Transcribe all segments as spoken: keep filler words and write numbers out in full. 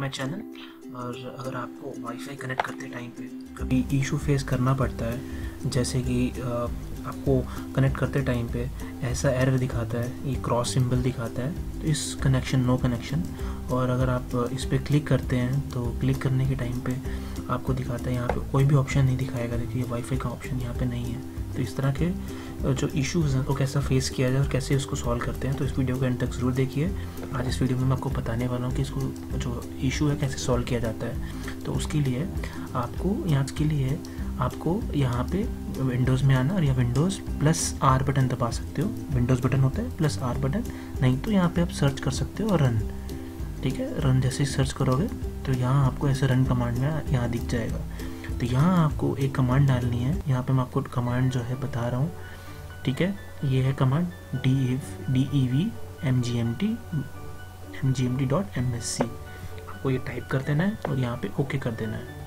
My channel. और अगर आपको वाईफाई कनेक्ट करते टाइम पे कभी इशू फेस करना पड़ता है, जैसे कि आपको कनेक्ट करते टाइम पे ऐसा एरर दिखाता है, ये क्रॉस सिंबल दिखाता है, तो इस कनेक्शन नो कनेक्शन, और अगर आप इस पर क्लिक करते हैं तो क्लिक करने के टाइम पे आपको दिखाता है यहाँ पे कोई भी ऑप्शन नहीं दिखाएगा। देखिए वाईफाई का ऑप्शन यहाँ पे नहीं है। तो इस तरह के जो इश्यूज़ हैं वो कैसा फेस किया जाए और कैसे उसको सॉल्व करते हैं, तो इस वीडियो को एंड तक ज़रूर देखिए। आज इस वीडियो में मैं आपको बताने वाला हूँ कि इसको जो इशू है कैसे सॉल्व किया जाता है। तो उसके लिए आपको यहाँ के लिए आपको यहाँ पे विंडोज़ में आना और या विंडोज़ प्लस आर बटन दबा सकते हो। विंडोज़ बटन होता है प्लस आर बटन, नहीं तो यहाँ पे आप सर्च कर सकते हो रन। ठीक है, रन जैसे ही सर्च करोगे तो यहाँ आपको ऐसे रन कमांड में यहाँ दिख जाएगा। तो यहाँ आपको एक कमांड डालनी है। यहाँ पे मैं आपको कमांड जो है बता रहा हूँ, ठीक है। ये है command D D E V M G M T M G M T dot M S C. आपको ये टाइप कर देना है और यहाँ पे ओके कर देना है।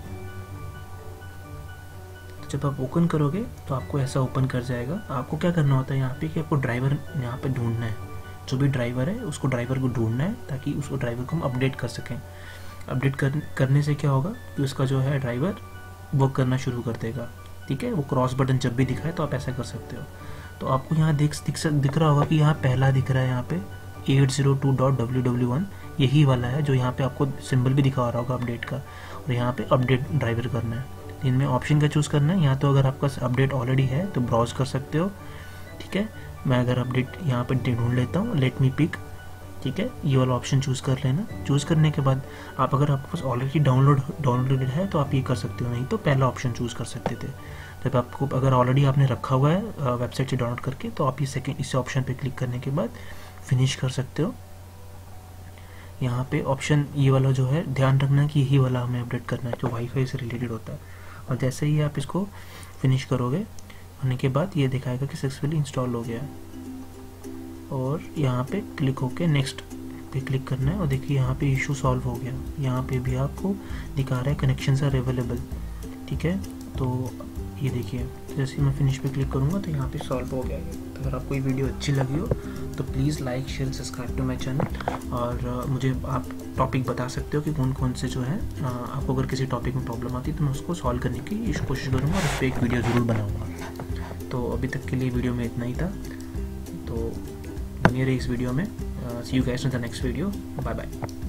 तो जब आप ओपन करोगे तो आपको ऐसा ओपन कर जाएगा। आपको क्या करना होता है यहाँ पे कि आपको ड्राइवर यहाँ पे ढूंढना है। जो भी ड्राइवर है उसको ड्राइवर को ढूंढना है ताकि उसको ड्राइवर को हम अपडेट कर सकें। अपडेट कर, करने से क्या होगा कि उसका जो है ड्राइवर वर्क करना शुरू कर देगा। ठीक है, वो क्रॉस बटन जब भी दिखाए तो आप ऐसा कर सकते हो। तो आपको यहाँ देख दिख दिख रहा होगा कि यहाँ पहला दिख रहा है, यहाँ पे eight zero two dot W W one यही वाला है जो यहाँ पे आपको सिंबल भी दिखा रहा होगा अपडेट का, और यहाँ पे अपडेट ड्राइवर करना है। इनमें ऑप्शन का चूज़ करना है। यहाँ तो अगर आपका अपडेट ऑलरेडी है तो ब्राउज कर सकते हो। ठीक है, मैं अगर अपडेट यहाँ पर ढूंढ लेता हूँ, लेट मी पिक। ठीक है, ये वाला ऑप्शन चूज़ कर लेना। चूज़ करने के बाद आप अगर आपके पास ऑलरेडी डाउनलोड डाउनलोडेड है तो आप ये कर सकते हो, नहीं तो पहला ऑप्शन चूज़ कर सकते थे। जब आपको अगर ऑलरेडी आपने रखा हुआ है वेबसाइट से डाउनलोड करके, तो आप ये सेकंड इस ऑप्शन पे क्लिक करने के बाद फिनिश कर सकते हो। यहाँ पे ऑप्शन ये वाला जो है ध्यान रखना कि यही वाला हमें अपडेट करना है जो वाईफाई से रिलेटेड होता है। और जैसे ही आप इसको फिनिश करोगे होने के बाद ये दिखाएगा कि सक्सेसफुली इंस्टॉल हो गया है, और यहाँ पे क्लिक होके नेक्स्ट पे क्लिक करना है। और देखिए यहाँ पे इशू सॉल्व हो गया। यहाँ पे भी आपको दिखा रहा है कनेक्शंस आर अवेलेबल। ठीक है, तो ये देखिए जैसे ही मैं फिनिश पे क्लिक करूँगा तो यहाँ पे सॉल्व हो गया है। तो अगर आपको ये वीडियो अच्छी लगी हो तो please like share subscribe to my channel. और मुझे आप टॉपिक बता सकते हो कि कौन कौन से जो है आपको अगर किसी टॉपिक में प्रॉब्लम आती है तो मैं उसको सॉल्व करने की कोशिश करूँगा और उस पर एक वीडियो ज़रूर बनाऊँगा। तो अभी तक के लिए वीडियो में इतना ही था। तो बने रहे इस वीडियो में। See you guys in the next video. Bye bye.